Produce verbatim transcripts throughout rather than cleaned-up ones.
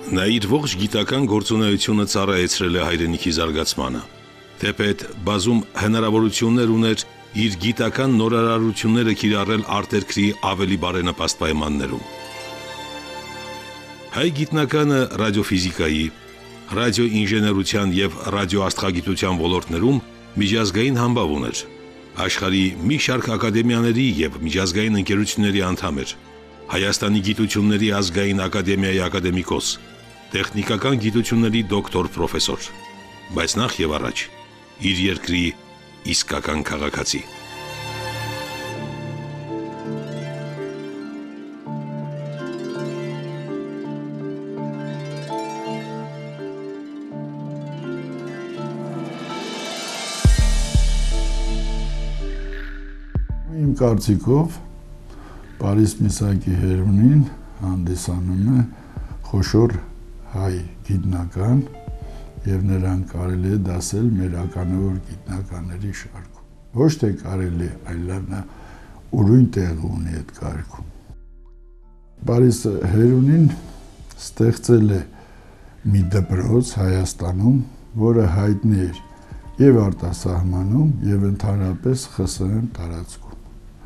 Նա իր ողջ գիտական գործունեությունը ծառայեցրել է հայրենիքի զարգացմանը, թեպետ բազում հնարավորություններ ուներ իր գիտական նորարարությունները կիրառել արտերկրի ավելի բարենպաստ պայմաններում։ Հայ գիտնականը ռադիոֆիզիկայի, ռադիոինժեներության և ռադիոաստղագիտության ոլորտներում միջազգային համբավ ուներ, աշխարհի մի շարք ակադեմիաների և միջազգային ընկերությունների անդամ էր, Հայաստանի գիտությունների ազգային ակադեմիայի ակադեմիկոս, տեխնիկական գիտությունների դոկտոր պրոֆեսոր, բայց նախ և առաջ իր երկրի իսկական քաղաքացի։ Իմ կարծիքով Պարիս Միսակի Հերունին հանդիսանում է խոշոր հայ գիտնական և նրան կարելի է դասել մեր ականավոր գիտնականների շարքում։ Ոչ թե կարելի, այլ նա ուրույն տեղ ունի այդ կարգում։ Պարիս Հերունին ստեղծել է մի դպրոց Հայաստանում, որը հայտնի էր և արտասահմանում, և ընդհանրապես ԽՍՀՄ տարածքում։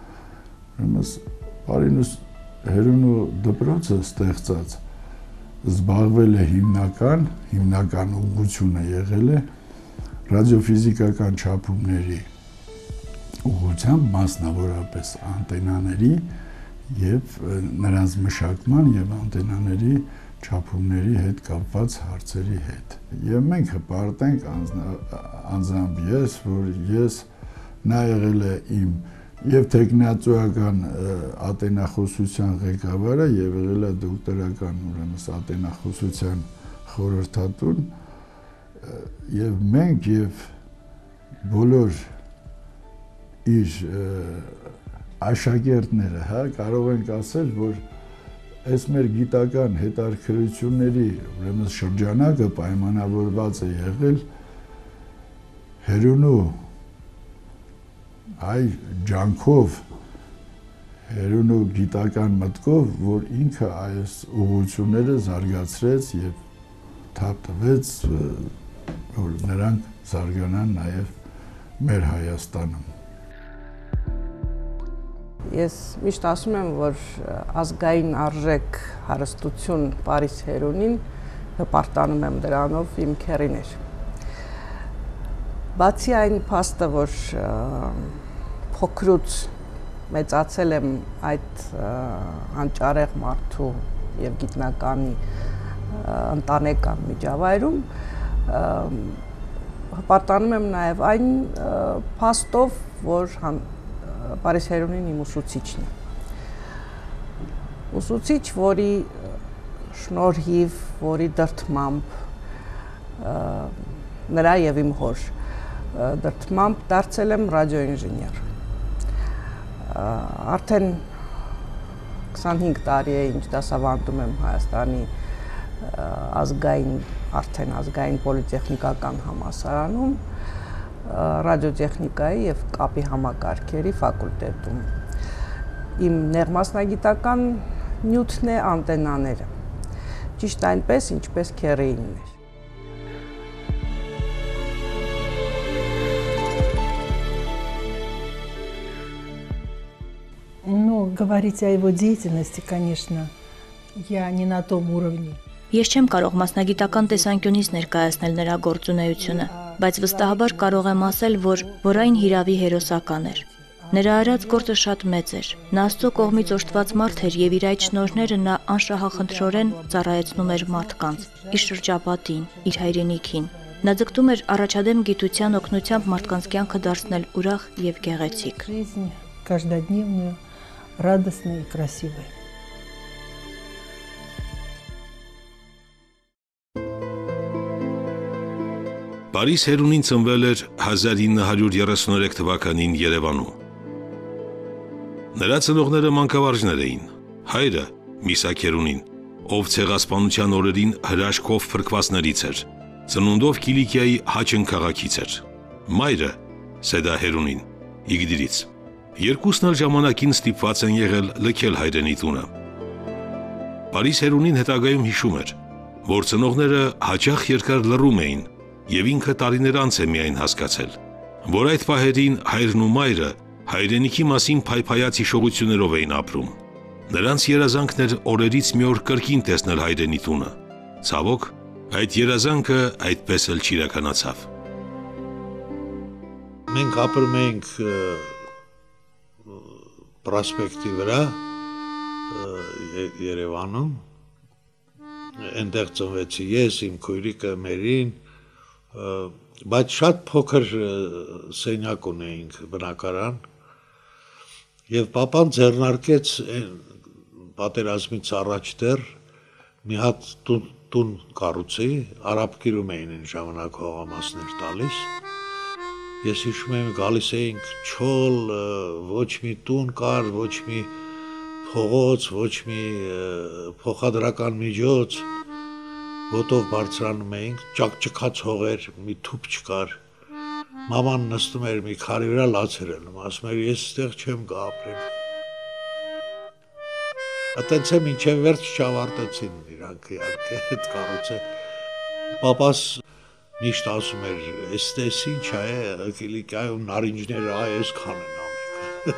Պարիս Հերունու դպրոցը ստեղծած զբաղվել է հիմնական, հիմնական ուղղությունը եղել է ռադիոֆիզիկական չափումների ուղղությամբ, մասնավորապես անտենաների և նրանց մշակման և անտենաների չափումների հետ կապված հարցերի հետ։ Եվ մենք հպարտենք անձամբ ես, որ ես նա եղել է իմ և թեկնածուական ատենախոսության ղեկավարը և եղել է դոկտորական ատենախոսության խորհրդատուն, և մենք և բոլոր իր աշակերտները կարող ենք ասել, որ այս մեր գիտական հետաքրքրությունների շրջանակը պայմանավորված է եղել Հերունու այ ջանքով, Հերունու գիտական մտքով, որ ինքը այս ուղղությունները զարգացրեց և թափ տվեց, որ նրանք զարգանան նաև մեր Հայաստանում։ Ես միշտ ասում եմ, որ ազգային արժեք հարստություն Պարիս Հերունին հպարտանում եմ դրանով իմ քեռիներ։ Բացի այն փաստը, որ փոքրուց մեծացել եմ այդ անճարեղ մարդու և գիտնականի ընտանեկան միջավայրում, հպարտանում եմ նաև այն փաստով, որ Պարիս Հերունին իմ ուսուցիչն է։ Ուսուցիչ, որի շնորհիվ, որի դրդմամբ, նրա և իմ հոր դրդմամբ դարձել եմ ռադիոինժեներ։ Արդեն քսանհինգ տարի է, ինչ դասավանդում եմ Հայաստանի ազգային, արդեն ազգային պոլիտեխնիկական համալսարանում, ռադիոտեխնիկայի և կապի համակարգերի ֆակուլտետում։ Իմ նեղմասնագիտական նյութն է անտենաները, ճիշտ այնպես, ինչպես քեռիինն էր։ Ну, говорить о его деятельности, конечно, я не на том уровне. Ես չեմ կարող մասնագիտական տեսանկյունից ներկայացնել նրա գործունեությունը, բայց վստահաբար կարող եմ ասել, որ որ այն հիրավի հերոսական էր։ Նրա արած գործը շատ մեծ էր։ Նա Աստծո կողմից օժտված մարդ էր և իր այդ շնորհները նա անշահախնդրորեն ծառայեցնում էր մարդկանց, իր շրջապատին, իր հայրենիքին։ Նա ձգտում էր առաջադեմ գիտության օգնությամբ մարդկանց կյանքը դարձնել ուրախ և գեղեցիկ։ Каждодневную, радостной и красивой. Պարիս Հերունին ծնվել էր հազար ինը հարյուր երեսուններեք թվականին Երևանում։ Նրա ծնողները մանկավարժներ էին։ Հայրը Միսակ Հերունին, ով ցեղասպանության օրերին հրաշքով փրկվածներից էր, ծնունդով Կիլիկիայի Հաչն քաղաքից էր։ Մայրը Սեդա Հերունին, Իգդիրից։ Երկուսն էլ ժամանակին ստիպված են եղել լքել հայրենի տունը։ Պարիս Հերունին հետագայում հիշում էր, որ ծնողները հաճախ երկար լռում էին եւ ինքը տարիներ անց է միայն հասկացել, որ այդ պահերին հայրն ու մայրը հայրենիքի մասին փայփայած հիշողություններով էին ապրում։ Նրանց երազանքն էր օրերից մի օր կրկին տեսնել հայրենի տունը։ Ցավոք, այդ երազանքը այդպես էլ չիրականացավ։ Մենք ապրում էինք Պրոսպեկտի վրա Երևանում, այնտեղ ծնվեցի ես, իմ քույրիկը, Մերին, բայց շատ փոքր սենյակ ունեինք բնակարան, եւ papan ձեռնարկեց պատերազմից առաջ դեռ մի հատ տուն կառուցի, արաբկիրում էին այն ժամանակ հողամասներ տալիս։ Ես հիշում եմ գալիս էինք չոլ, ոչ մի տուն կար, ոչ մի փողոց, ոչ մի փոխադրական միջոց, ոտով բարձրանում էինք, ճակճկած հողեր, մի թուփ չկար։ Մաման նստում էր մի քարի վրա լաց էր ելնում, ասում էր ես այստեղ չեմ գա ապրեմ։ Այդտենց է մինչև վերջ չավարտեցին իրանք իհարկե այդ կառույցը։ Պապաս միշտ ասում էր, «Էստես ինչ է, Կիլիկիայում նարինջները այսքան են ամենը»։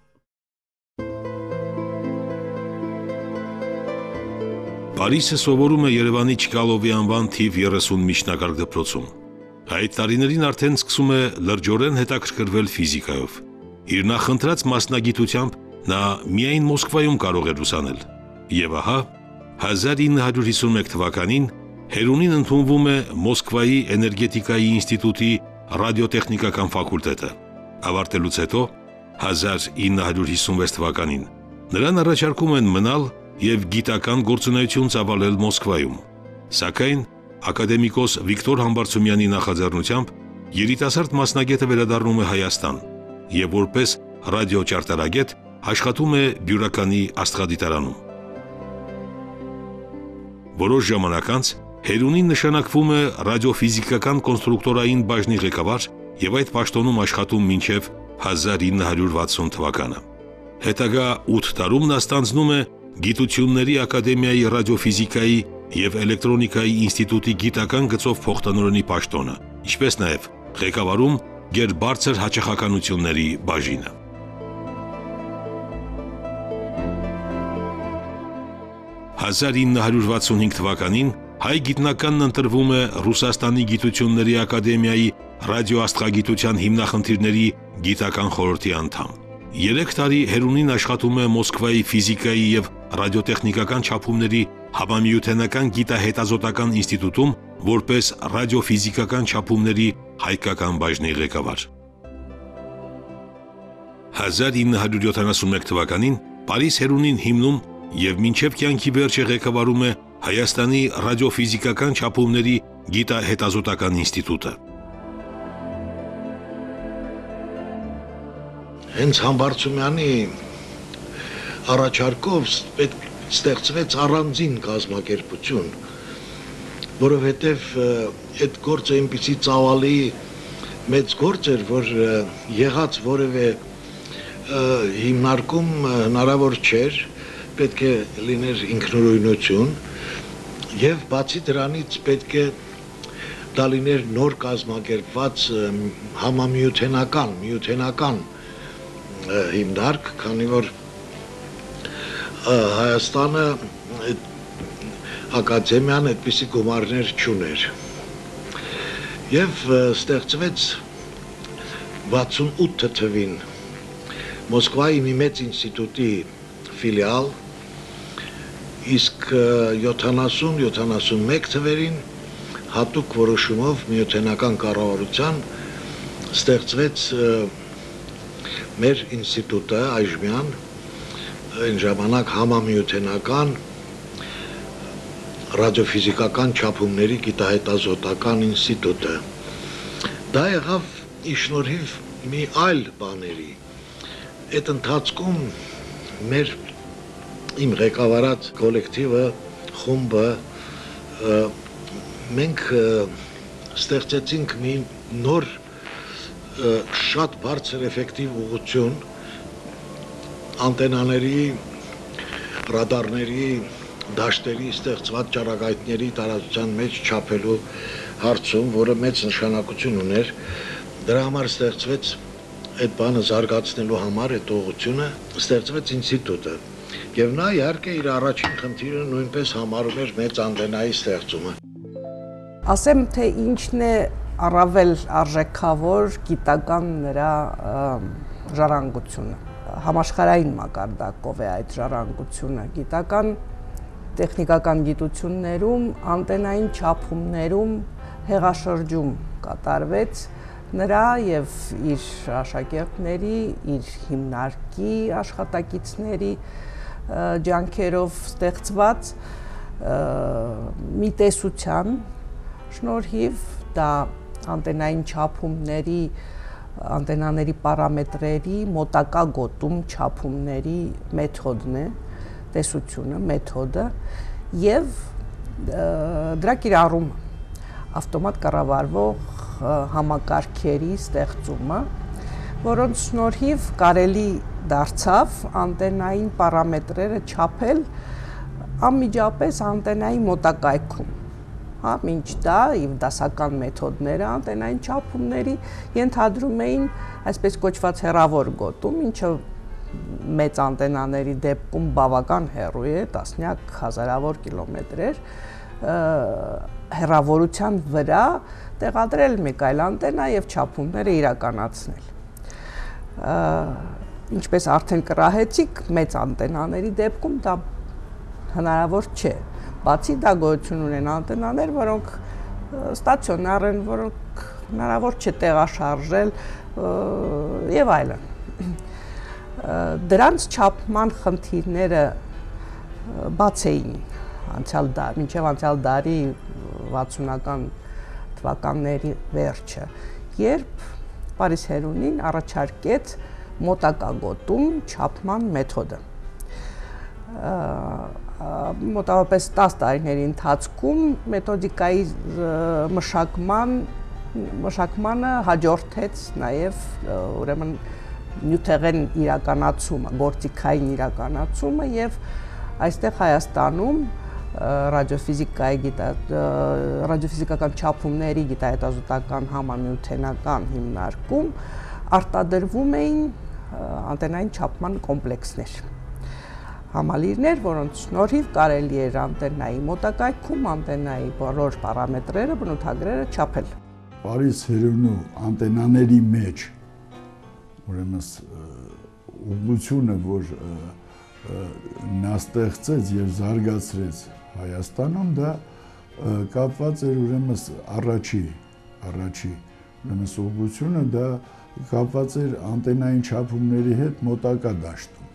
Պարիսը սովորում է Երևանի Չկալովի անվան թիվ երեսուն միջնակարգ դպրոցում։ Այդ տարիներին արդեն սկսում է լրջորեն հետաքրքրվել ֆիզիկայով։ Իր նախընտրած մասնագիտությամբ նա միայն Մոսկվայում կարող էր ուսանել։ Եվ ահա, հազար ինը հարյուր հիսունմեկ թվականին Հերունին ընդունվում է Մոսկվայի էներգետիկայի ինստիտուտի ռադիոտեխնիկական ֆակուլտետը։ Ավարտելուց հետո հազար ինը հարյուր հիսունվեց թվականին նրան առաջարկում են մնալ եւ գիտական գործունեություն ծավալել Մոսկվայում։ Սակայն ակադեմիկոս Վիկտոր Համբարձումյանի նախաձեռնությամբ երիտասարդ մասնագետը վերադառնում է Հայաստան եւ որպես ռադիոճարտարագետ աշխատում է Բյուրականի աստղադիտարանում։ Որոշ ժամանակ անց Հերունին նշանակվում է ռադիոֆիզիկական կոնստրուկտորային բաժնի ղեկավար եւ այդ պաշտոնում աշխատում մինչեւ հազար ինը հարյուր վաթսուն թվականը։ Հետագա ութ տարում նա ստանձնում է Գիտությունների ակադեմիայի ռադիոֆիզիկայի եւ էլեկտրոնիկայի ինստիտուտի գիտական գծով փոխտնօրենի պաշտոնը, ինչպես նաեւ ղեկավարում գերբարձր հաճախականությունների բաժինը։ հազար ինը հարյուր վաթսունհինգ թվականին հայ գիտնականն ընտրվում է Ռուսաստանի Գիտությունների ակադեմիայի ռադիոաստղագիտության հիմնախնդիրների գիտական խորհրդի անդամ։ Երեք տարի Հերունին աշխատում է Մոսկվայի ֆիզիկայի եւ ռադիոտեխնիկական չափումների համամիութենական գիտահետազոտական ինստիտուտում որպես ռադիոֆիզիկական չափումների հայկական բաժնի ղեկավար։ հազար ինը հարյուր յոթանասունմեկ թվականին Պարիս Հերունին հիմնում եւ մինչեւ կյանքի վերջը ղեկավարում է Հայաստանի ռադիոֆիզիկական չափումների գիտահետազոտական ինստիտուտը։ Հենց Համբարձումյանի առաջարկով պետք ստեղծվեց առանձին կազմակերպություն, որովհետև այդ գործը այնպիսի ծավալի մեծ գործ էր, որ եղած որևէ հիմնարկում հնարավոր չէր, պետք է լիներ ինքնուրույնություն եւ բացի դրանից պետք է դա լիներ նոր կազմակերպված համամիութենական, միութենական հիմնարկ, քանի որ Հայաստանը ակադեմիան այդպիսի գումարներ չուներ։ Եվ ստեղծվեց վաթսունութ թվականին Մոսկվայի մի մեծ ինստիտուտի ֆիլիալ, իսկ յոթանասուն յոթանասունմեկ թվերին հատուկ որոշումով միութենական կառավարության ստեղծվեց մեր ինստիտուտը այժմյան, այն ժամանակ համամիութենական ռադիոֆիզիկական չափումների գիտահետազոտական ինստիտուտը։ Դա եղավ ի շնորհիվ մի այլ բաների։ Այդ ընթացքում մեր իմ ղեկավարած կոլեկտիվը, խումբը, մենք ստեղծեցինք մի նոր շատ բարձր էֆեկտիվ ուղղություն անտենաների, ռադարների, դաշտերի ստեղծված ճառագայթների տարածության մեջ չափելու հարցում, որը մեծ նշանակություն ուներ, դրա համար ստեղծվեց այդ բանը զարգացնելու համար այդ ուղղությունը ստեղծվեց ինստիտուտը։ Եվ նա իհարկե իր առաջին խնդիրը նույնպես համարում էր մեծ անտենայի ստեղծումը։ Ասեմ, թե ինչն է առավել արժեքավոր գիտական նրա ժառանգությունը։ Համաշխարհային մակարդակով է այդ ժառանգությունը, գիտական տեխնիկական գիտություններում, անտենային չափումներում հեղաշրջում կատարվեց նրա եւ իր աշակերտների, իր հիմնարկի աշխատակիցների ջանքերով ստեղծված մի տեսության շնորհիվ, դա անտենային չափումների, անտենաների պարամետրերի մոտակա գոտում չափումների մեթոդն է, տեսությունը, մեթոդը եւ դրա կիրառումը, ավտոմատ կառավարվող համակարգերի ստեղծումը, որոնց շնորհիվ կարելի դարձավ անտենային պարամետրերը չափել անմիջապես անտենայի մոտակայքում։ Հա, մինչ դա եւ դասական մեթոդները անտենային չափումների ենթադրում էին այսպես կոչված հեռավոր գոտում, ինչը մեծ անտենաների դեպքում բավական հեռու է, տասնյակ հազարավոր կիլոմետրեր, հեռավորության վրա տեղադրել մեկ այլ անտենա եւ չափումները իրականացնել։ Ինչպես արդեն կռահեցիք, մեծ անտենաների դեպքում դա հնարավոր չէ։ Բացի դա գոյություն ունեն անտենաներ, որոնք ստացիոնար են, որոնք հնարավոր չէ տեղաշարժել եւ այլն։ Դրանց չափման խնդիրները բաց էին անցյալ դար, մինչև անցյալ դարի վաթսունական թվականների վերջը, երբ Պարիս Հերունին առաջարկեց մոտակա գոտում չափման մեթոդը։ Մոտավորապես տասը տարիների ընթացքում մեթոդիկայի մշակման մշակմանը հաջորդեց նաև ուրեմն նյութեղեն իրականացումը, գործիքային իրականացումը եւ այստեղ Հայաստանում ռադիոֆիզիկայի ռադիոֆիզիկական չափումների գիտահետազոտական համանյութենական հիմնարկում արտադրվում էին անտենային չափման կոմպլեքսներ, համալիրներ, որոնց շնորհիվ կարելի էր անտենայի մոտակայքում անտենայի բոլոր պարամետրերը, բնութագրերը չափել։ Պարիս Հերունու անտենաների մեջ ուրեմն ուղղությունը, որ նա ստեղծեց եւ զարգացրեց Հայաստանում, դա կապված էր ուրեմն առաջի, առաջի ուրեմն ուղղությունը դա կապված էր անտենային չափումների հետ մոտակա դաշտում։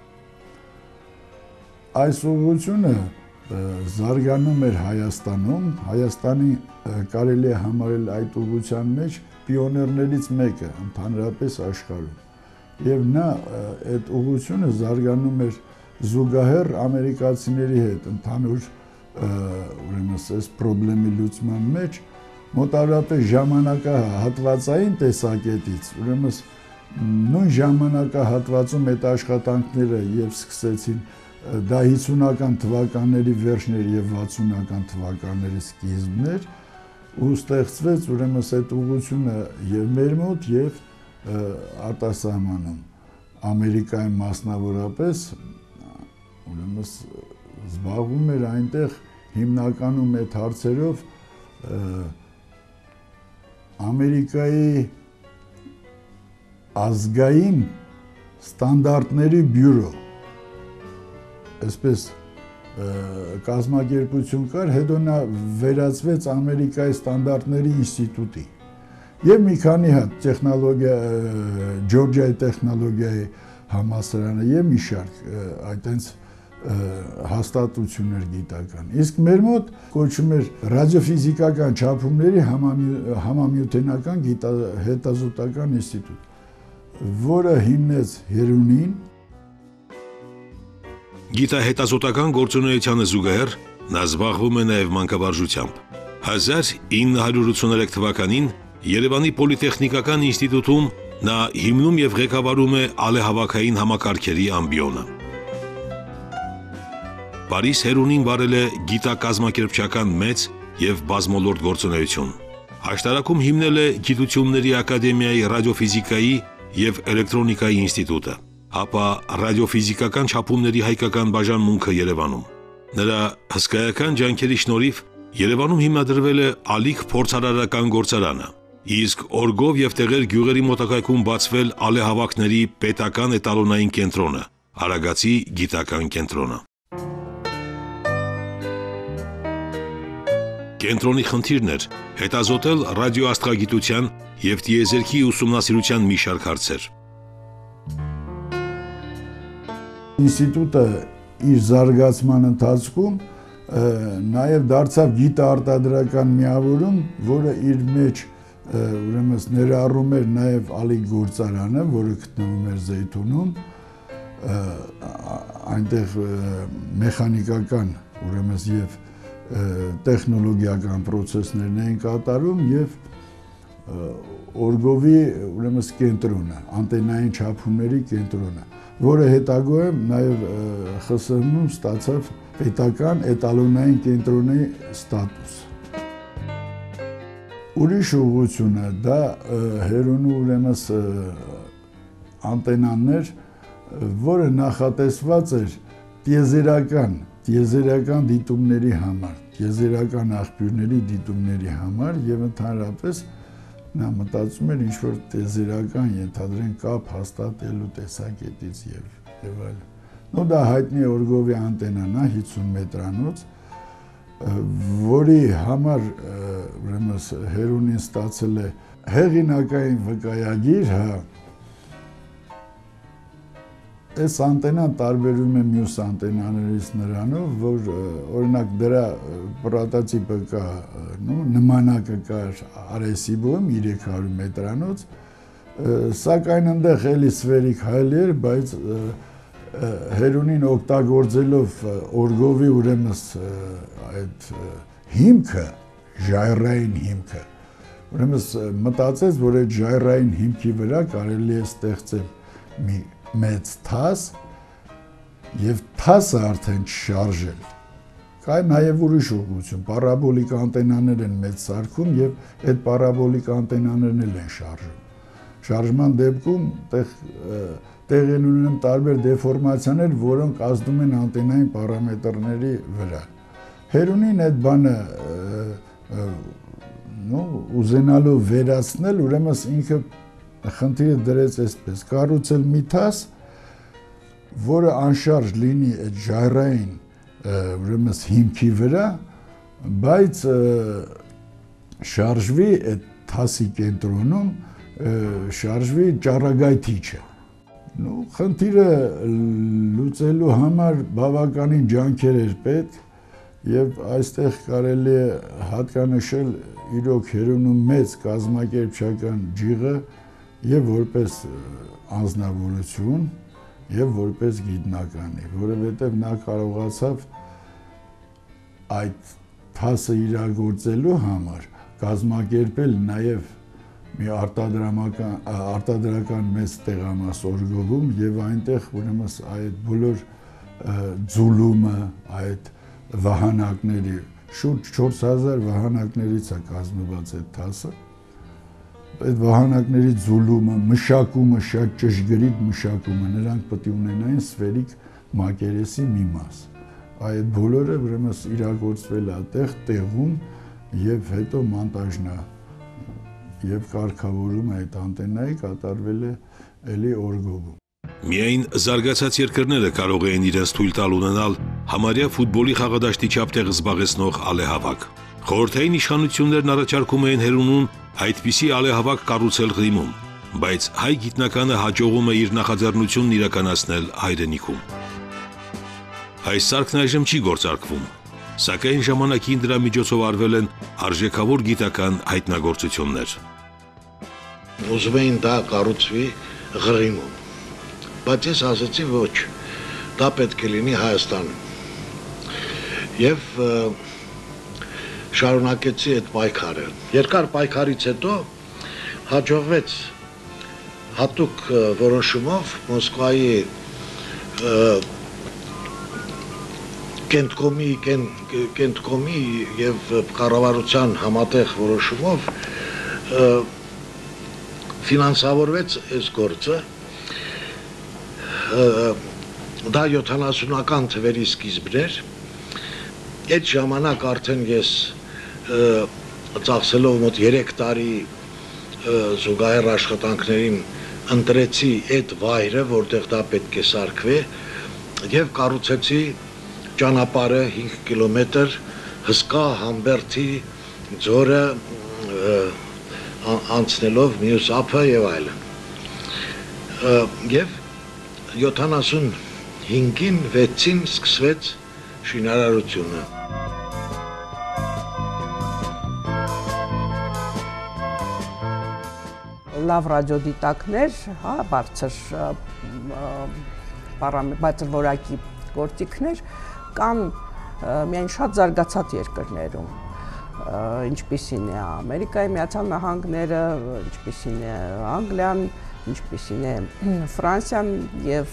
Այս ուղղությունը զարգանում էր Հայաստանում, Հայաստանի կարելի է համարել այդ ուղղության մեջ պիոներներից մեկը ընդհանրապես աշխարհում։ Եվ նա այդ ուղղությունը զարգանում էր զուգահեռ ամերիկացիների հետ ընդհանուր ուրեմն այս խնդրի լուծման մեջ մոտավորապես ժամանակահատվածային տեսակետից, ուրեմն նույն ժամանակահատվածում այդ աշխատանքները եւ սկսեցին դա հիսունական թվականների վերջներ եւ վաթսունական թվականների սկիզբներ ու ստեղծվեց ուրեմն այդ ուղղությունը եւ մեր մոտ եւ արտասահմանում Ամերիկայում մասնավորապես ուրեմն զբաղվում էր այնտեղ հիմնականում այդ հարցերով Ամերիկայի ազգային ստանդարտների բյուրո, այսպես կազմակերպություն կար, հետո նա վերածվեց Ամերիկայի ստանդարտների ինստիտուտի եւ մի քանի հատ տեխնոլոգիա, Ջորջիայի տեխնոլոգիայի համալսարանը եւ մի շարք այդտենց հաստատություններ գիտական։ Իսկ մեր մոտ կոչվում էր ռադիոֆիզիկական չափումների համամիութենական հետազոտական ինստիտուտ, որը հիմնեց Հերունին։ Գիտահետազոտական գործունեությանը զուգահեռ նա զբաղվում է նաև մանկավարժությամբ։ հազար ինը հարյուր ութսուներեք թվականին Երևանի Պոլիտեխնիկական ինստիտուտում նա հիմնում եւ ղեկավարում է ալեհավաքային համակարգերի ամբիոնը։ Փարիզ Հերունին վարել է գիտակազմակերպչական մեծ եւ բազմոլորտ գործունեություն։ Աշտարակում հիմնել է Գիտությունների ակադեմիայի ռադիոֆիզիկայի եւ էլեկտրոնիկայի ինստիտուտը, ապա ռադիոֆիզիկական չափումների հայկական բաժանմունքը Երևանում։ Նրա հսկայական ջանքերի շնորհիվ Երևանում հիմնադրվել է ալիք փորձարարական գործարանը, իսկ Օրգով եւ Տեղեր գյուղերի մոտակայքում բացվել ալեհավաքների պետական էտալոնային կենտրոնը, Արագածի գիտական կենտրոնը։ Կենտրոնի խնդիրն էր հետազոտել ռադիոաստղագիտության եւ տիեզերքի ուսումնասիրության մի շարք հարցեր։ Ինստիտուտը իր զարգացման ընթացքում նաև դարձավ գիտաարտադրական միավորում, որը իր մեջ ուրեմն ներառում էր նաև ալիք գործարանը, որը գտնվում էր Զեյթունում, այնտեղ մեխանիկական ուրեմն եւ տեխնոլոգիական պրոցեսներն էին կատարում եւ Օրգովի ուրեմն կենտրոնը, անտենային չափումների կենտրոնը, որը հետագայում նաեւ Խ Ս Հ-ում ստացավ պետական էտալոնային կենտրոնի ստատուս։ Ուրիշ ուղղությունը դա Հերոնու ուրեմն անտենաներ, որը նախատեսված էր տիեզերական Տիեզերական դիտումների համար, տիեզերական աղբյուրների դիտումների համար եւ ընդհանրապես նա մտածում էր ինչ-որ տիեզերական ենթադրեն կապ հաստատելու տեսակետից եւ եւ այլն։ Նո դա հայտնի Օրգովի անտենան է հիսուն մետրանոց, որի համար ուրեմն Հերունին ստացել է հեղինակային վկայագիր, հա։ Այս անտենան տարբերում է մյուս անտենաներից նրանով, որ օրինակ դրա պրոտոտիպը կա, նմանակը կա Արեսիբոյում երեք հարյուր մետրանոց, սակայն այնտեղ էլի սվերիկ հայելի էր, բայց Հերունին օգտագործելով Օրգովի ուրեմն այդ հիմքը, ժայռային հիմքը, ուրեմն մտածեց, որ այդ ժայռային հիմքի վրա կարելի է ստեղծել մի մեծ թաս եւ թասը արդեն չշարժել։ Կա նաեւ ուրիշ ուղղություն, պարաբոլիկ անտենաներ են մեծ սարքում եւ այդ պարաբոլիկ անտենաներն էլ են շարժում։ Շարժման դեպքում տեղ տեղ են ունենում տարբեր դեֆորմացիաներ, որոնք ազդում են անտենային պարամետրների վրա։ Հերունին այդ բանը նո ուզենալով վերացնել, ուրեմն ինքը խնդիրը դրեց այսպես, կառուցել մի թաս, որը անշարժ լինի այդ ժայռային ուրեմն հիմքի վրա, բայց շարժվի այդ թասի կենտրոնում, շարժվի ճառագայթիչը։ Նո խնդիրը լուծելու համար բավականին ջանքեր էր պետք, եւ այստեղ կարելի է հատկանշել իրոք Հերոնում մեծ կազմակերպչական ջիղը եւ որպես անձնավորություն եւ որպես գիտնականի, որովհետեւ նա կարողացավ այդ թասը իրագործելու համար կազմակերպել նաեւ մի արտադրամական արտադրական մեծ տեղամաս Օրգովում եւ այնտեղ ուրեմն այդ բոլոր ձուլումը, այդ վահանակների շուրջ չորս հազար վահանակներից է կազմված այդ թասը։ Այդ վահանակների ձուլումը, մշակումը, շատ ճշգրիտ մշակումը, նրանք պետք է ունենային սվերիկ մակերեսի մի մաս։ Այդ բոլորը ուրեմն իրագործվել է այդտեղ տեղում եւ հետո մոնտաժնա եւ կարգավորումը այդ անտենայի կատարվել է էլի Օրգովում։ Միայն զարգացած երկրները կարող էին իրենց թույլ տալ ունենալ համարյա ֆուտբոլի խաղադաշտի չափ տեղ զբաղեցնող ալեհավաք։ Խորհրդային իշխանություններն առաջարկում էին Հերունուն այդպիսի ալեհավաք կառուցել Ղրիմում, բայց հայ գիտնականը հաջողում է իր նախաձեռնությունն իրականացնել հայրենիքում։ Այս սարքն այժմ չի գործարկվում, սակայն ժամանակին դրա միջոցով արվել են արժեքավոր գիտական հայտնագործություններ։ Ուզում էին դա կառուցվի Ղրիմում, բայց ես ասացի ոչ, դա պետք է լինի Հայաստանում։ Եվ շարունակեցի այդ պայքարը։ Երկար պայքարից հետո հաջողվեց հատուկ որոշումով Մոսկվայի կենտկոմի կենտկոմի եւ կառավարության համատեղ որոշումով ֆինանսավորվեց այս գործը դա յոթանասունական թվերի սկիզբն էր այդ ժամանակ արդեն ես ծախսելով մոտ երեք տարի զուգահեռ աշխատանքներին ընտրեցի այդ վայրը որտեղ դա պետք է սարքվի եւ կառուցեցի ճանապարհը հինգ կիլոմետր հսկա Համբերդի ձորը անցնելով մյուս ափը եւ այլն եւ յոթանասունհինգին վեցին սկսվեց շինարարությունը լավ ռադիոդիտակներ հա բարձր բարձր որակի գործիքներ կան միայն շատ զարգացած երկրներում ինչպիսին է Ամերիկայի Միացյալ Նահանգները, ինչպիսին է Անգլիան, ինչպիսին է Ֆրանսիան եւ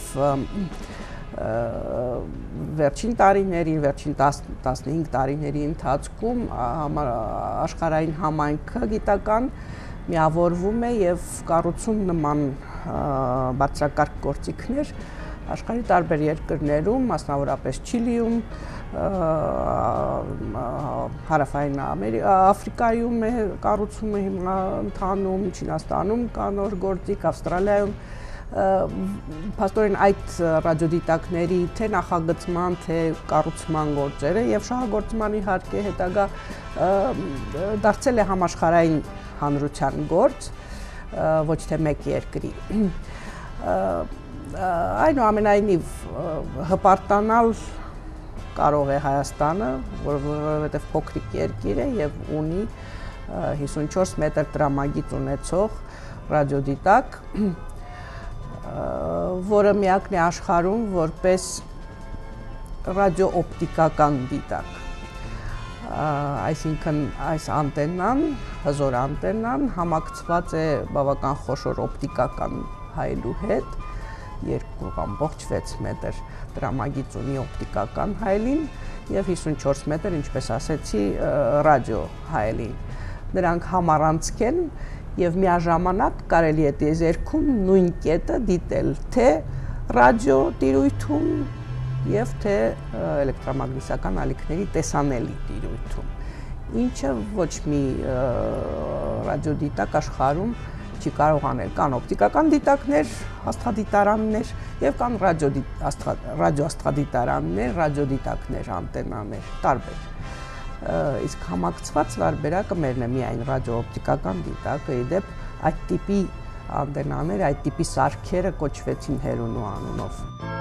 վերջին տարիներին, վերջին տասնհինգ տարիների ընթացքում աշխարհային համայնքը գիտական միավորվում է եւ կառուցում նման բարձրակարգ գործիքներ աշխարհի տարբեր երկրներում, մասնավորապես Չիլիում, Հարավային Աֆրիկայում է կառուցումը հիմա ընթանում, Չինաստանում կա նոր գործիք, Ավստրալիայում փաստորեն այդ ռադիոդիտակների թե նախագծման, թե կառուցման գործերը եւ շահագործման իհարկե հետագա դարձել է համաշխարհային հանրության գործ, ոչ թե մեկ երկրի այնուամենայնիվ հպարտանալ կարող է Հայաստանը, որովհետև փոքրիկ երկիր է եւ ունի հիսունչորս մետր տրամագիծ ունեցող ռադիոդիտակ, որը միակն է աշխարհում որպես ռադիոօպտիկական դիտակ։ Այսինքն այս անտենան, հզոր անտենան համակցված է բավական խոշոր օպտիկական հայելու հետ երկու ամբողջ վեց մետր տրամագիծ ունի օպտիկական հայելին եւ հիսունչորս մետր, ինչպես ասեցի, ռադիո հայելին։ Նրանք համառանցք են եւ միաժամանակ կարելի է տիեզերքում նույն կետը դիտել թե ռադիո տիրույթում եւ թե էլեկտրամագնիսական ալիքների տեսանելի տիրույթում, ինչը ոչ մի ռադիոդիտակ աշխարհում չի կարող անել, կան օպտիկական դիտակներ, աստղադիտարաններ եւ կան ռադիոաստղադիտարաններ, ռադիոդիտակներ, անտենաներ, տարբեր։ Իսկ համակցված տարբերակը մերն է միայն ռադիոօպտիկական դիտակը, իդեպ այդ տիպի անտենաներ, այդ տիպի սարքերը կոչվեցին հերունու անունով։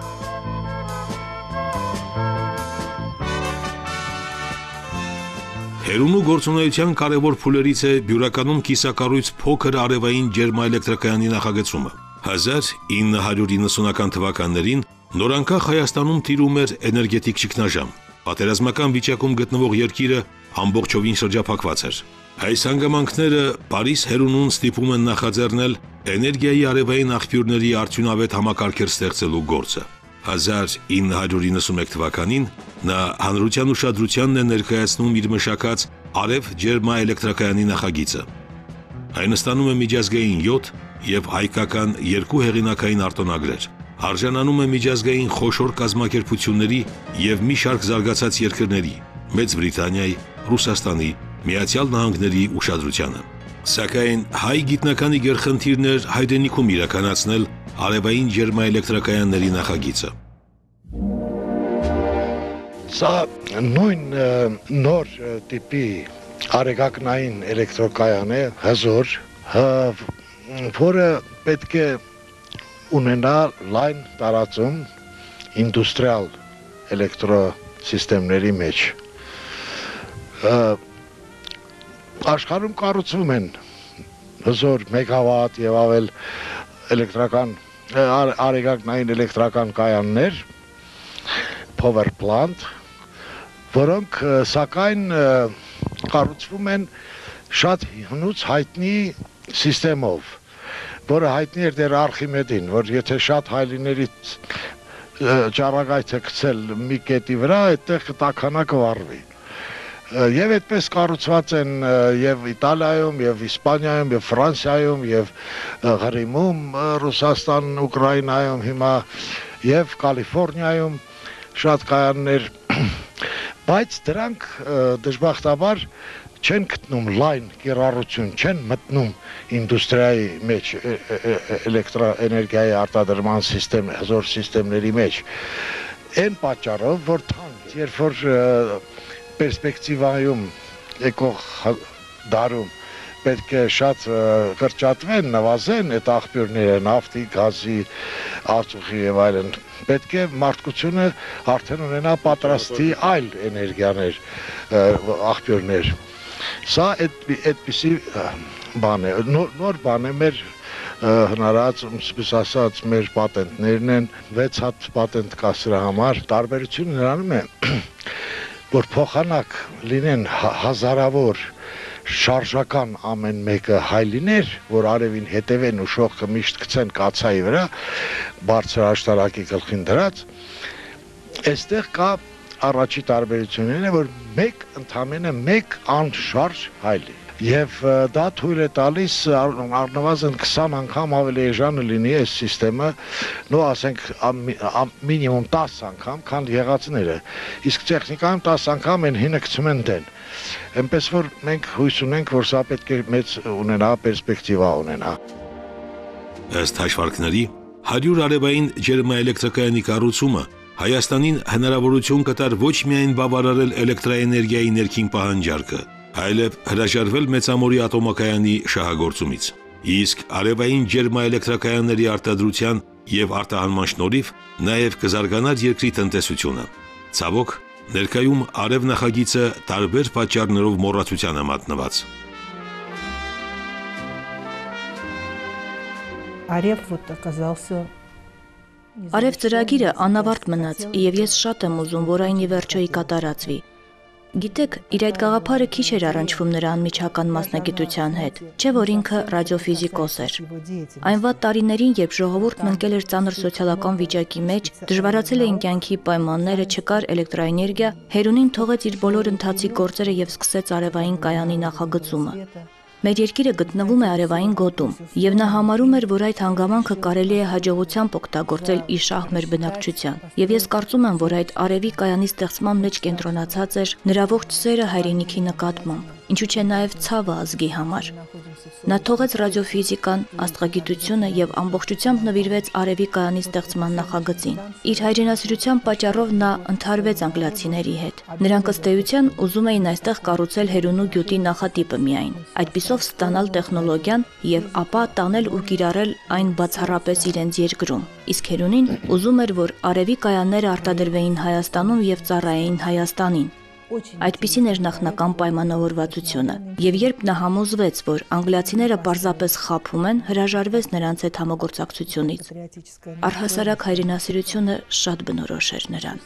Հերունու գործունեության կարևոր փուլերից է բյուրականում կիսակառույց փոքր արևային ջերմաէլեկտրակայանի նախագծումը։ հազար ինը հարյուր իննսունական թվականներին նորանկախ Հայաստանում տիրում էր էներգետիկ ճգնաժամ։ Պատերազմական վիճակում գտնվող երկիրը ամբողջովին շրջափակված էր։ Այս հանգամանքները Փարիզ հերունուն ստիպում են նախաձեռնել էներգիայի արևային աղբյուրների արդյունավետ համակարգեր ստեղծելու գործը։ հազար ինը հարյուր իննսունմեկ թվականին նա հանրության ուշադրությանն է ներկայացնում իր մշակած արև ջերմաէլեկտրակայանի նախագիծը։ Այն ստանում է միջազգային յոթ եւ հայկական երկու հեղինակային արտոնագրեր։ Արժանանում է միջազգային խոշոր կազմակերպությունների եւ մի շարք զարգացած երկրների՝ Մեծ Բրիտանիայի, Ռուսաստանի, Միացյալ Նահանգների ուշադրությանը։ Սակայն հայ գիտնականի գերխնդիրն էր հայրենիքում իրականացնել արևային ջերմաէլեկտրակայանների նախագիծը։ Սա նույն նոր տիպի արեգակնային էլեկտրոկայան է, հզոր, որը պետք է ունենա լայն տարածում ինդուստրիալ էլեկտրոսիստեմների մեջ։ Աշխարհում կառուցվում են հզոր մեգավատ եւ ավել էլեկտրական արեգակնային էլեկտրական կայաններ, power plant, որոնք սակայն կառուցվում են շատ հնուց հայտնի սիստեմով, որը հայտնի էր դեռ Արխիմեդին, որ եթե շատ հայելիներից ճառագայթը գցել մի կետի վրա, այդտեղ տաքանակը վառվի։ Եվ այդպես կառուցված են եւ Իտալիայում, եւ Իսպանիայում, եւ Ֆրանսիայում, եւ Ղրիմում, Ռուսաստան, Ուկրաինայում հիմա եւ Կալիֆոռնիայում շատ կայաններ, բայց դրանք դժբախտաբար չեն գտնում լայն կիրառություն, չեն մտնում ինդուստրիայի մեջ, էլեկտրոէներգիայի արտադրման սիստեմ, հզոր սիստեմների մեջ։ Այն պատճառով, որ թանկ, երբ որ պերսպեկտիվայում եկող դարում պետք է շատ կրճատվեն, նվազեն այդ աղբյուրները, նավթի, գազի, ածուխի եւ այլն, պետք է մարդկությունը արդեն ունենա պատրաստի այլ էներգիաներ, աղբյուրներ։ Սա այդպիսի բան է, նոր բան է մեր հնարած, ուսպես ասած, մեր պատենտներն են, վեց հատ պատենտ կա սրա համար, տարբերությունը նրանում է, որ փոխանակ լինեն հազարավոր շարժական ամեն մեկը հայլիներ, որ արևին հետևեն ու շողքը միշտ գցեն կացայի վրա, բարձր աշտարակի գլխին դրած, այստեղ կա առաջի տարբերությունն է, որ մեկ ընդամենը մեկ անշարժ հայլի։ Եվ դա թույլ է տալիս առնվազն քսան անգամ ավելի էժանը լինի այս սիստեմը, նո ասենք մինիմում տասը անգամ, քան եղածները, իսկ տեխնիկայում տասը անգամ են հինը գցում են դեն։ Էնպես որ մենք հույս ունենք, որ սա պետք է մեծ ունենա, պերսպեկտիվա ունենա։ Ըստ հաշվարկների, հարյուր արևային ջերմաէլեկտրակայանի կառուցումը Հայաստանին հնարավորություն կտար ոչ միայն բավարարել էլեկտրաէներգիայի ներքին պահանջարկը, այլև հրաժարվել մեծամորի ատոմակայանի շահագործումից։ Իսկ արևային ջերմաէլեկտրակայանների արտադրության եւ արտահանման շնորհիվ նաեւ կզարգանար երկրի տնտեսությունը։ Ցավոք, ներկայում արև նախագիծը տարբեր պատճառներով մոռացության է մատնված։ Արև вот оказался Արև ծրագիրը անավարտ մնաց, եւ ես շատ եմ ուզում, որ այն ի վերջո ի կատարածվի։ Գիտեք, իր այդ գաղափարը քիչ էր առնչվում նրա անմիջական մասնագիտության հետ, չէ՞ որ ինքը ռադիոֆիզիկոս էր։ Այն վատ տարիներին, երբ ժողովուրդն ընկել էր ծանր սոցիալական վիճակի մեջ, դժվարացել էին կյանքի պայմանները, չկար էլեկտրաէներգիա, Հերունին թողեց իր բոլոր ընթացիկ գործերը եւ սկսեց արևային կայանի նախագծումը։ Մեր երկիրը գտնվում է արևային գոտում, եւ նա համարում էր, որ այդ հանգամանքը կարելի է հաջողությամբ օգտագործել ի շահ մեր բնակչության։ Եվ ես կարծում եմ, որ այդ արևի կայանի ստեղծման մեջ կենտրոնացած էր նրա ողջ սերը հայրենիքի նկատմամբ, ինչու՞ չէ նաեւ ցավը ազգի համար։ Նա թողեց ռադիոֆիզիկան, աստղագիտությունը եւ ամբողջությամբ նվիրվեց արևի կայանի ստեղծման նախագծին։ Իր հայրենասիրության պատճառով նա ընդհարվեց անգլիացիների հետ։ Նրանք ըստ էության ուզում էին այստեղ կառուցել Հերունու գյուտի նախատիպը միայն, այդպիսով ստանալ տեխնոլոգիան եւ ապա տանել ու կիրառել այն բացառապես իրենց երկրում։ Իսկ Հերունին ուզում էր, որ արևի կայանները արտադրվեին Հայաստանում եւ ծառայեին Հայաստանին։ Այդպիսին էր նախնական պայմանավորվածությունը, եւ երբ նա համոզվեց, որ անգլիացիները պարզապես խաբում են, հրաժարվեց նրանց հետ համագործակցությունից։ Առհասարակ հայրենասիրությունը շատ բնորոշ էր նրան։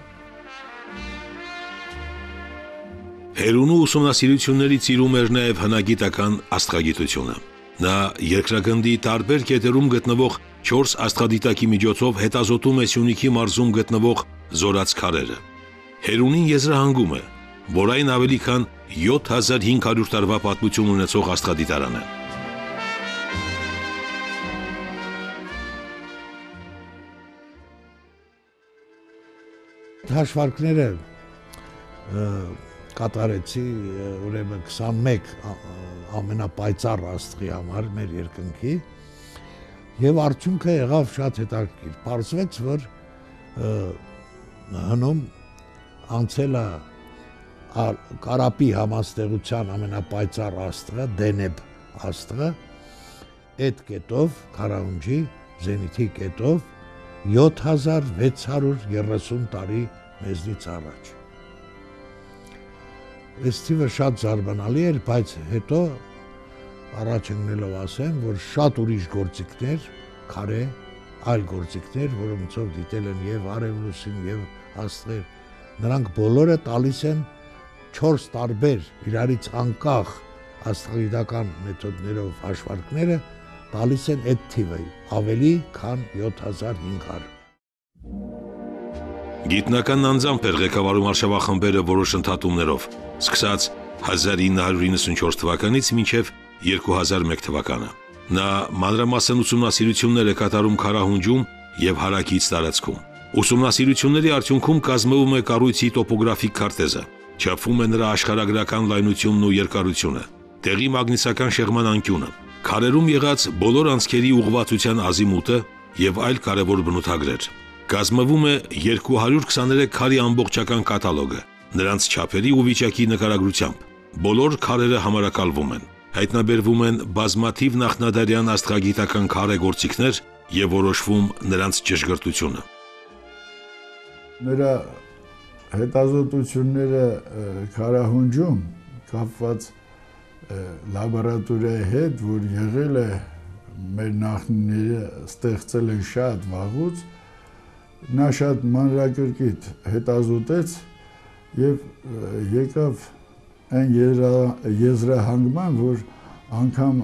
Հերունու ուսումնասիրությունների ծիրում էր նաև հնագիտական աստղագիտությունը։ Նա երկրագնդի տարբեր կետերում գտնվող չորս աստղադիտակի միջոցով հետազոտում է Սյունիքի մարզում գտնվող զորաց քարերը։ Հերունին եզրահանգում է, որ այն ավելի քան յոթ հազար հինգ հարյուր տարվա պատմություն ունեցող աստղադիտարան է։ Հաշվարկները կատարեցի ուրեմն քսանմեկ ամենապայծառ աստղի համար մեր երկնքի եւ արդյունքը եղավ շատ հետաքրքիր։ Պարզվեց, որ հնում անցել է Կարապի համաստեղության ամենապայծառ աստղը, Դենեբ աստղը, այդ կետով, քառաունջի, զենիթի կետով յոթ հազար վեց հարյուր երեսուն տարի մեզնից առաջ։ Այս թիվը շատ զարմանալի էր, բայց հետո առաջ ընկնելով ասեմ, որ շատ ուրիշ գործիքներ, քարե, այլ գործիքներ, որոնցով դիտել են եւ արևլուսին եւ աստղեր, նրանք բոլորը տալիս են չորս տարբեր իրարից անկախ աստղագիտական մեթոդներով հաշվարկները տալիս են այդ թիվը ավելի քան յոթ հազար հինգ հարյուր։ Գիտնական անձամբ էր ղեկավարում արշավախմբերը որոշ ընդհատումներով, սկսած հազար ինը հարյուր իննսունչորս թվականից մինչև երկու հազար մեկ թվականը։ Նա մանրամասն ուսումնասիրություններ է կատարում Քարահունջում եւ հարակից տարածքում։ Ուսումնասիրությունների արդյունքում կազմվում է կառույցի տոպոգրաֆիկ քարտեզը, չափվում է նրա աշխարհագրական լայնությունն ու երկարությունը, տեղի մագնիսական շեղման անկյունը, քարերում եղած բոլոր անցքերի ուղղվածության ազիմուտը եւ այլ կարևոր բնութագրեր։ Կազմվում է երկու հարյուր քսաներեք քարի ամբողջական կատալոգը, նրանց չափերի ու վիճակի նկարագրությամբ։ Բոլոր քարերը համարակալվում են։ Հայտնաբերվում են բազմաթիվ նախնադարյան աստղագիտական քարե գործիքներ եւ որոշվում նրանց ճշգրտությունը։ Նրա հետազոտությունները Քարահունջում կապված լաբորատորիայի հետ, որ եղել է մեր նախնիները ստեղծել են շատ վաղուց, նա շատ մանրակրկիտ հետազոտեց եւ եկավ այն եզրահանգման, որ անգամ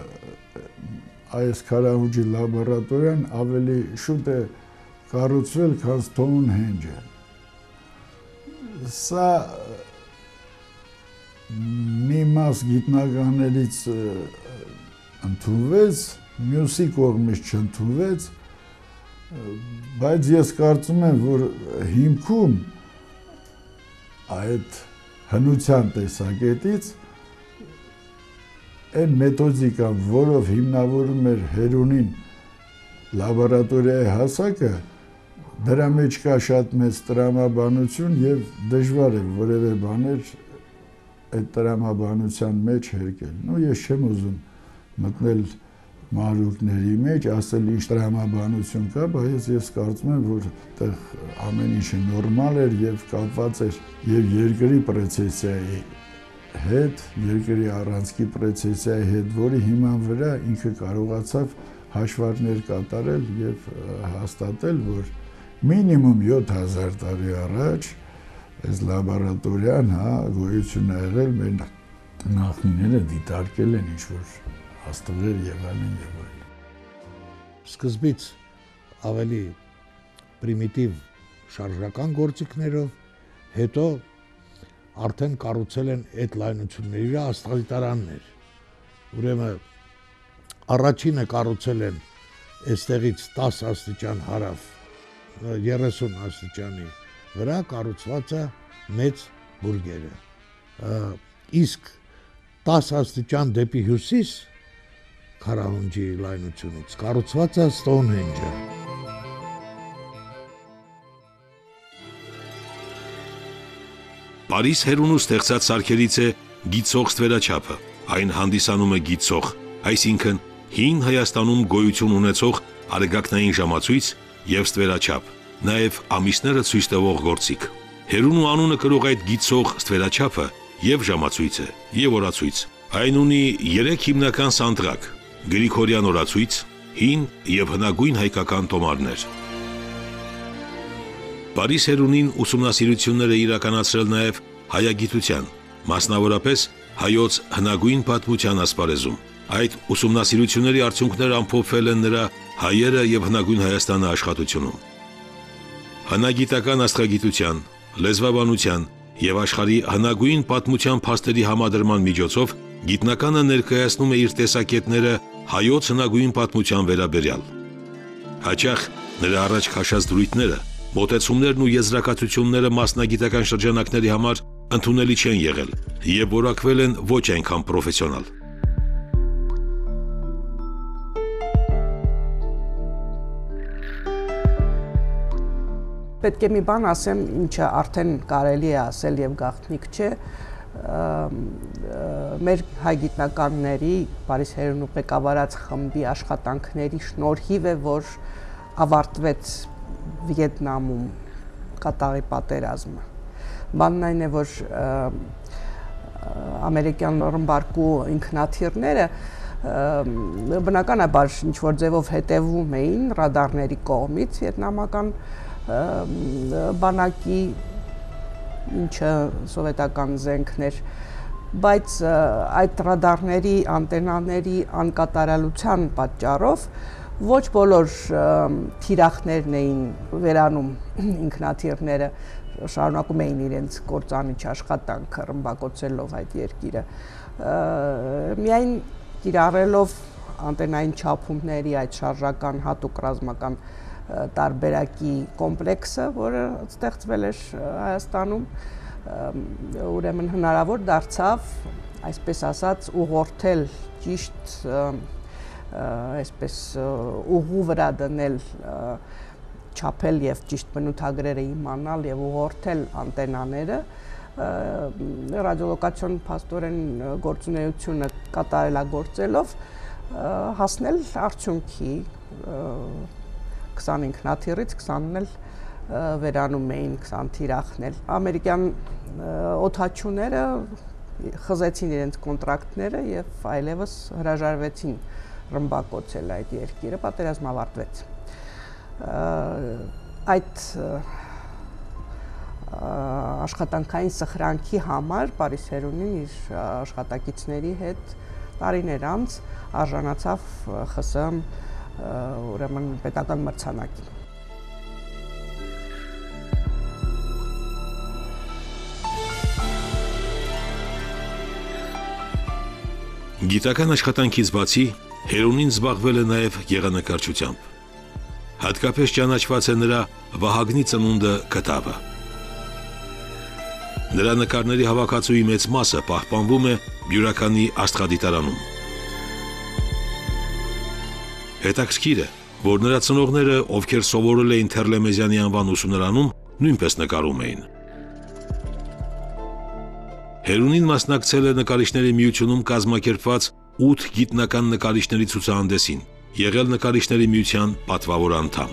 այս Քարահունջի լաբորատորիան ավելի շուտ է կառուցվել, քան Սթոունհենջը։ Սա մի մաս գիտնականներից ընդունվեց, մյուսի կողմից չընդունվեց, բայց ես կարծում եմ, որ հիմքում այդ հնության տեսակետից այն մեթոդիկան, որով հիմնավորում էր Հերունին լաբորատորիայի հասակը, դրա մեջ կա շատ մեծ տրամաբանություն եւ դժվար է որևէ բաներ այդ տրամաբանության մեջ հերկել։ Նու ես չեմ ուզում մտնել մանրուքների մեջ, ասել ինչ տրամաբանություն կա, բայց ես կարծում եմ, որ այդտեղ ամեն ինչը նորմալ էր եւ կապված էր եւ երկրի պրոցեսիայի հետ, երկրի առանցքի պրոցեսիայի հետ, որի հիման վրա ինքը կարողացավ հաշվարկներ կատարել եւ հաստատել, որ մինիմում յոթ հազար տարի առաջ այս լաբորատորիան հա գոյություն ա եղել, մեր նախնիները դիտարկել են ինչ-որ աստղեր եւ այլն եւ այլն։ Սկզբից ավելի պրիմիտիվ շարժական գործիքներով, հետո արդեն կառուցել են այդ լայնությունների աստղադիտարաններ։ Ուրեմն առաջինը կառուցել են այստեղից տասը աստիճան հարավ, երեսուն աստիճանի վրա կառուցված է մեծ բուրգերը։ Իսկ տասը աստիճան դեպի հյուսիս Քարահունջի լայնությունից կառուցված է Սթոունհենջը։ Պարիս Հերունու ստեղծած սարքերից է գիծող ստվերաչափը, այն հանդիսանում է գիծող, այսինքն հին Հայաստանում գոյություն ունեցող արեգակնային ժամացույց եւ ստվերաչափ, նաեւ ամիսները ցույց տվող գործիք։ Հերունու անունը կրող այդ գիծող ստվերաչափը եւ ժամացույց է, եւ օրացույց։ Այն ունի երեք հիմնական սանդղակ՝ Գրիգորյան օրացույց, հին եւ հնագույն հայկական տոմարներ։ Պարիս Հերունին ուսումնասիրություններ է իրականացրել նաեւ հայագիտության, մասնավորապես հայոց հնագույն պատմության ասպարեզում։ Այդ ուսումնասիրությունների արդյունքները ամփոփվել են նրա «Հայերը եւ հնագույն Հայաստանը» աշխատությունում։ Հնագիտական աստղագիտության, լեզվաբանության եւ աշխարհի հնագույն պատմության փաստերի համադրման միջոցով գիտնականը ներկայացնում է իր տեսակետները հայոց հնագույն պատմության վերաբերյալ։ Հաճախ նրա առաջ քաշած դրույթները, մոտեցումներն ու եզրակացությունները մասնագիտական շրջանակների համար ընդունելի չեն եղել եւ որակվել են ոչ այնքան պրոֆեսիոնալ։ Պետք է մի բան ասեմ, ինչը արդեն կարելի է ասել եւ գաղտնիք չէ, մեր հայ գիտնականների Պարիս Հերունու ղեկավարած խմբի աշխատանքների շնորհիվ է, որ ավարտվեց Վիետնամում կատաղի պատերազմը։ Բանն այն է, որ ամերիկյան ռմբարկու ինքնաթիռները բնականաբար ինչ-որ ձևով հետևում էին ռադարների կողմից վիետնամական բանակի, ինչը սովետական զենքներ, բայց այդ ռադարների անտենաների անկատարալության պատճառով Ոչ բոլոր թիրախներն էին վերանում ինքնաթիռները շարունակում էին իրենց կործանիչ աշխատանքը ռմբակոծելով այդ երկիրը միայն կիրառելով անտենային չափումների այդ շարժական հատուկ ռազմական տարբերակի կոմպլեքսը, որը ստեղծվել էր Հայաստանում, ուրեմն հնարավոր դարձավ, այսպես ասած, ուղղորդել ճիշտ այսպես ուղու վրա դնել չափել եւ ճիշտ բնութագրերը իմանալ եւ ուղղորդել անտենաները ռադիոլոկացիոն փաստորեն գործունեությունը կատարելագործելով հասնել արդյունքի քսան ինքնաթիռից քսանն էլ վերանում էին քսան թիրախնել ամերիկյան օդաչուները խզեցին իրենց կոնտրակտները եւ այլևս հրաժարվեցին ռմբակոծել այդ երկիրը պատերազմը ավարտվեց այդ աշխատանքային սխրանքի համար Պարիս Հերունին իր աշխատակիցների հետ տարիներ անց արժանացավ ԽՍՀՄ ուրեմն պետական մրցանակին Գիտական աշխատանքից բացի Հերունին զբաղվել է նաև գեղանկարչությամբ Հատկապես ճանաչված է նրա Վահագնի ծնունդը կտավը Նրա նկարների հավաքածուի մեծ մասը պահպանվում է Բյուրականի աստղադիտարանում Հետաքրքիր է, որ նրա ծնողները, ովքեր սովորել էին Թերլեմեզյանի անվան ուսումնարանում, նույնպես նկարում էին Հերունին մասնակցել է նկարիչների միությունում կազմակերպված ութ գիտնական նկարիչների ցուցահանդեսին, եղել նկարիչների միության պատվավոր անդամ։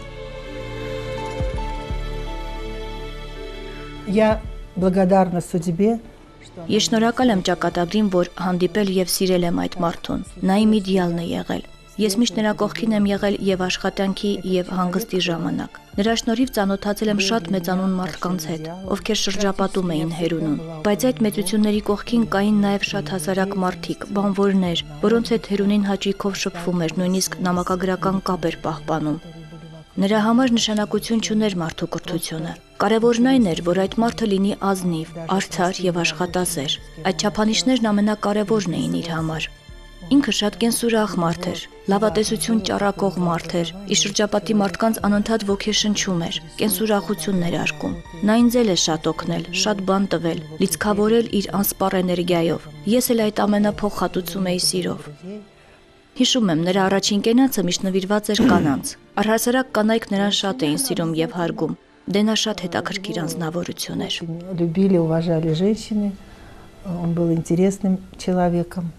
Я благодарна судьбе, Ես շնորհակալ եմ ճակատագրին, որ հանդիպել եւ սիրել եմ այդ մարդուն։ Նա իմ իդեալն է եղել։ Ես միշտ նրա կողքին եմ եղել եւ աշխատանքի եւ հանգստի ժամանակ։ Նրա շնորհիվ ծանոթացել եմ շատ մեծանուն մարդկանց հետ, ովքեր շրջապատում էին Հերունուն։ Բայց այդ մեծությունների կողքին կային նաեւ շատ հասարակ մարդիկ, բանվորներ, որոնց հետ Հերունին հաճույքով շփվում էր, նույնիսկ նամակագրական կապ էր պահպանում։ Նրա համար նշանակություն չուներ մարդու կրթությունը։ Կարևորն այն էր, որ այդ մարդը լինի ազնիվ, արդար եւ աշխատասեր։ Այդ չափանիշներն ամենակարևորն էին իր համար։ Ինքը շատ կենսուրախ մարդ էր, լավատեսություն ճառակող մարդ էր, իր շրջապատի մարդկանց անընդհատ ոգեշնչում էր, կենսուրախություն ներարկում։ Նա ինձ էլ է շատ օգնել, շատ բան տվել, լիցքավորել իր անսպառ էներգիայով։ Ես էլ այդ ամենը փոխհատուցում էի սիրով։ Հիշում եմ, նրա առաջին կենացը միշտ նվիրված էր կանանց։ Առհասարակ կանայք նրան շատ էին սիրում եւ հարգում։ Դե նա շատ հետաքրքիր անձնավորություն էր։ Любили, уважали женщины. Он был интересным человеком.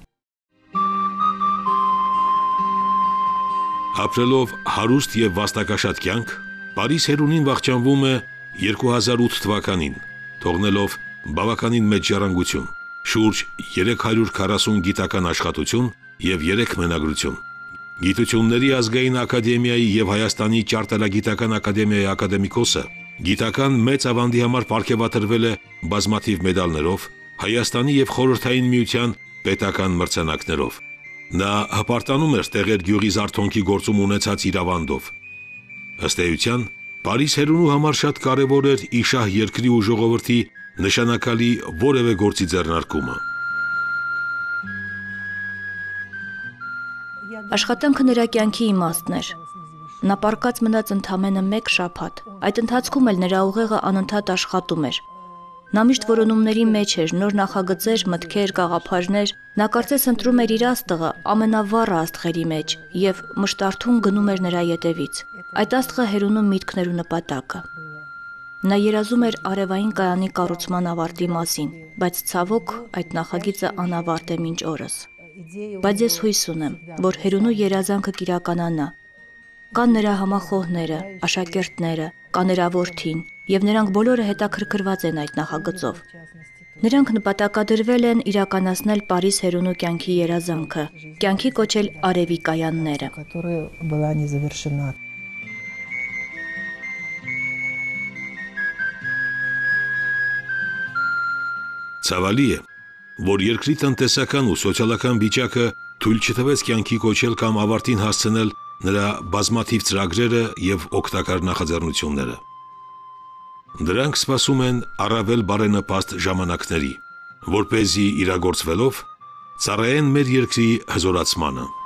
Ապրելով հարուստ եւ վաստակաշատ կյանք, Պարիս Հերունին վախճանվում է երկու հազար ութ թվականին, թողնելով բավականին մեծ ժառանգություն, շուրջ երեք հարյուր քառասուն գիտական աշխատություն եւ երեք մենագրություն։ Գիտությունների ազգային ակադեմիայի եւ Հայաստանի ճարտարագիտական ակադեմիայի ակադեմիկոսը, գիտական մեծ ավանդի համար պարգևատրվել է բազմաթիվ մեդալներով, Հայաստանի եւ Խորհրդային Միության պետական մրցանակներով։ Նա հպարտանում էր տեղեր գյուղի զարթոնքի գործում ունեցած իր ավանդով։ Ըստ էության, Պարիս Հերունու համար շատ կարևոր էր իշահ երկրի ու ժողովրդի նշանակալի որևէ գործի ձեռնարկումը։ Աշխատանքը նրա կյանքի իմաստն էր։ Նա պառկած մնաց ընդամենը մեկ շաբաթ։ Այդ ընթացքում էլ նրա ուղեղը անընդհատ աշխատում էր։ Նա միշտ որոնումների մեջ էր, նոր նախագծեր, մտքեր, գաղափարներ։ Նա կարծես ընտրում էր իր աստղը ամենավառ աստղերի մեջ եւ մշտարթուն գնում էր նրա ետևից։ Այդ աստղը Հերունում միտքներ ու նպատակը։ Նա երազում էր արևային կայանի կառուցման ավարտի մասին, բայց ցավոք այդ նախագիծը անավարտ է մինչ օրս։ Բայց ես հույս ունեմ, որ Հերունու երազանքը կիրականանա։ Կան նրա համախոհները, աշակերտները, կա նրա որդին, եւ նրանք բոլորը հետաքրքրված են այդ նախագծով։ Նրանք նպատակադրվել են իրականացնել Պարիս Հերունու կյանքի երազանքը, կյանքի կոչել արևի կայանները։ Ցավալի է, որ երկրի տնտեսական ու սոցիալական վիճակը թույլ չտվեց կյանքի կոչել կամ ավարտին հասցնել նրա բազմաթիվ ծրագրերը եւ օգտակար նախաձեռնությունները։ Դրանք սպասում են առավել բարենպաստ ժամանակների, որ เป զի իրագործվելով ծառայեն մեր երկրի հզորացմանը։